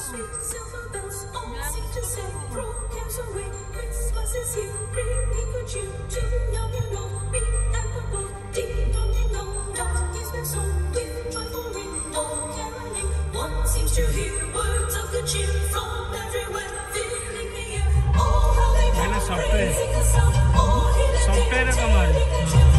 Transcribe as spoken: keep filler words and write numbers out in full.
Sweet silver bells all seem to say, throw cares away, Christmas is here, bringing good cheer to young and old, big and above, deep down below. Love is been sown with joyful ring, all caroling. One seems to hear words of good cheer from everywhere, filling the air. Oh, how they call, praising the sound, all hidden, software telling a tale.